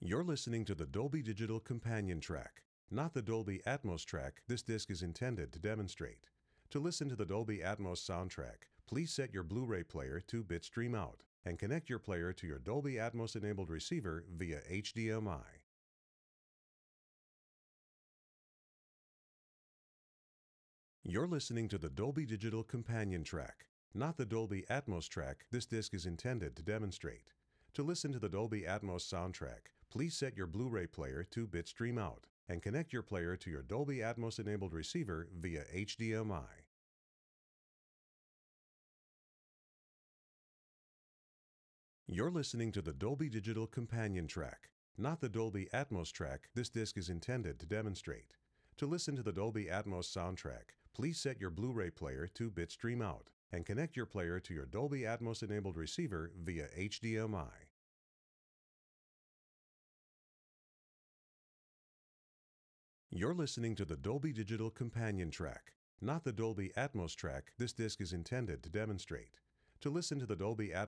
You're listening to the Dolby Digital Companion track, not the Dolby Atmos track this disc is intended to demonstrate. To listen to the Dolby Atmos soundtrack, please set your Blu-ray player to Bitstream out and connect your player to your Dolby Atmos-enabled receiver via HDMI. You're listening to the Dolby Digital Companion track, not the Dolby Atmos track this disc is intended to demonstrate. To listen to the Dolby Atmos soundtrack, please set your Blu-ray player to Bitstream out and connect your player to your Dolby Atmos-enabled receiver via HDMI. You're listening to the Dolby Digital Companion track, not the Dolby Atmos track this disc is intended to demonstrate. To listen to the Dolby Atmos soundtrack, please set your Blu-ray player to Bitstream out and connect your player to your Dolby Atmos-enabled receiver via HDMI. You're listening to the Dolby Digital Companion track, not the Dolby Atmos track this disc is intended to demonstrate. To listen to the Dolby Atmos